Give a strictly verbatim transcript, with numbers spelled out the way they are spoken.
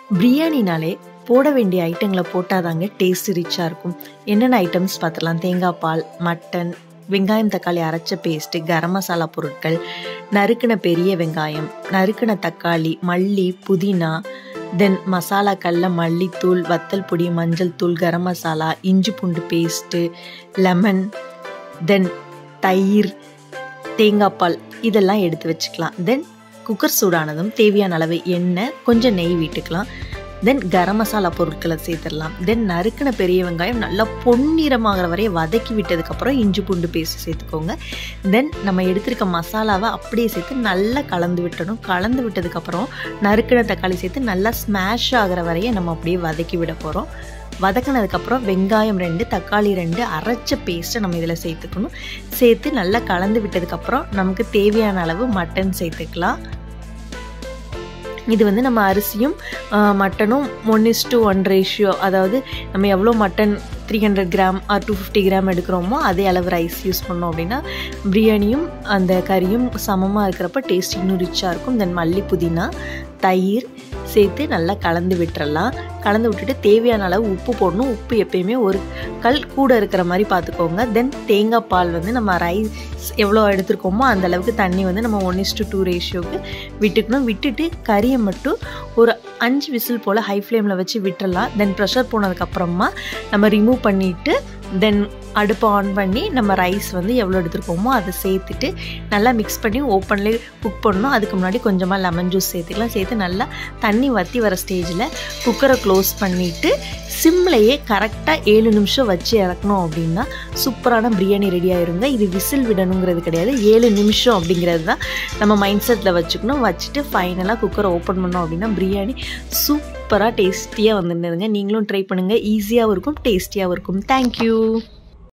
பிரியாணினாலே போட வேண்டிய ஐட்டங்களை போட்டால் தாங்க டேஸ்ட் ரிச்சாக இருக்கும். என்னென்ன ஐட்டம்ஸ் பார்த்துலாம். தேங்காய் பால், மட்டன், வெங்காயம் தக்காளி அரைச்ச பேஸ்ட்டு, கரம் மசாலா பொருட்கள், நறுக்கின பெரிய வெங்காயம், நறுக்கின தக்காளி, மல்லி, புதினா, தென் மசாலாக்கல்ல மல்லித்தூள், வத்தல் பொடி, மஞ்சள் தூள், கரம் மசாலா, இஞ்சி பூண்டு பேஸ்ட்டு, லெமன், தென் தயிர், தேங்காய் பால் இதெல்லாம் எடுத்து வச்சுக்கலாம். தென் குக்கர் சூடானதும் தேவையான அளவு எண்ணெய், கொஞ்சம் நெய் விட்டுக்கலாம். தென் கரம் மசாலா பொருட்களை சேர்த்துடலாம். தென் நறுக்கின பெரிய வெங்காயம் நல்லா பொன்னிறமாகிற வரைய வதக்கி விட்டதுக்கப்புறம் இஞ்சி பூண்டு பேஸ்ட் சேர்த்துக்கோங்க. தென் நம்ம எடுத்துருக்க மசாலாவை அப்படியே சேர்த்து நல்லா கலந்து விட்டணும். கலந்து விட்டதுக்கப்புறம் நறுக்கின தக்காளி சேர்த்து நல்லா ஸ்மாஷ் ஆகிற வரைய நம்ம அப்படியே வதக்கி விட போகிறோம். வதக்கினதுக்கப்புறம் வெங்காயம் ரெண்டு, தக்காளி ரெண்டு, அரைச்ச பேஸ்ட்டை நம்ம இதில் சேர்த்துக்கணும். சேர்த்து நல்லா கலந்து விட்டதுக்கப்புறம் நமக்கு தேவையான அளவு மட்டன் சேர்த்துக்கலாம். இது வந்து நம்ம அரிசியும் மட்டனும் one is to one ratio, அதாவது நம்ம எவ்வளோ mutton three hundred gram or two fifty gram எடுக்கிறோமோ அதே அளவு ரைஸ் யூஸ் பண்ணோம் அப்படின்னா பிரியாணியும் அந்த கறியும் சமமாக இருக்கிறப்ப டேஸ்ட் இன்னும் ரிச்சாக இருக்கும். தென் மல்லி, புதினா, தயிர் சேர்த்து நல்லா கலந்து விட்டுறலாம். கலந்து விட்டுட்டு தேவையான அளவு உப்பு போடணும். உப்பு எப்பயுமே ஒரு கல் கூட இருக்கிற மாதிரி பார்த்துக்கோங்க. தென் தேங்காய் பால் வந்து நம்ம ரைஸ் எவ்வளோ எடுத்துருக்கோமோ அந்த அளவுக்கு தண்ணி வந்து நம்ம ஒன் இஸ் டு டூ ரேஷியோவுக்கு விட்டுக்கணும். விட்டுட்டு கறியை மட்டும் ஒரு அஞ்சு விசில் போல் ஹை ஃப்ளேமில் வச்சு விட்டுறலாம். தென் ப்ரெஷர் போனதுக்கப்புறமா நம்ம ரிமூவ் பண்ணிவிட்டு தென் அடுப்பை ஆன் பண்ணி நம்ம ரைஸ் வந்து எவ்வளோ எடுத்துருக்கோமோ அதை சேர்த்துட்டு நல்லா மிக்ஸ் பண்ணி ஓப்பன்லேயே குக் பண்ணணும். அதுக்கு முன்னாடி கொஞ்சமாக லெமன் ஜூஸ் சேர்த்துக்கலாம். சேர்த்து நல்லா தண்ணி வற்றி வர ஸ்டேஜில் குக்கரை க்ளோஸ் பண்ணிவிட்டு சிம்லையே கரெக்டாக ஏழு நிமிஷம் வச்சு இறக்கணும் அப்படின்னா சூப்பரான பிரியாணி ரெடி ஆயிருங்க. இது விசில் விடணுங்கிறது கிடையாது, ஏழு நிமிஷம் அப்படிங்கிறது தான் நம்ம மைண்ட் செட்டில் வச்சுக்கணும். வச்சுட்டு ஃபைனலாக குக்கரை ஓப்பன் பண்ணோம் அப்படின்னா பிரியாணி சூப்பராக டேஸ்டியாக வந்துருந்துங்க. நீங்களும் ட்ரை பண்ணுங்கள். ஈஸியாகவும் இருக்கும், டேஸ்டியாகவும் இருக்கும். தேங்க்யூ.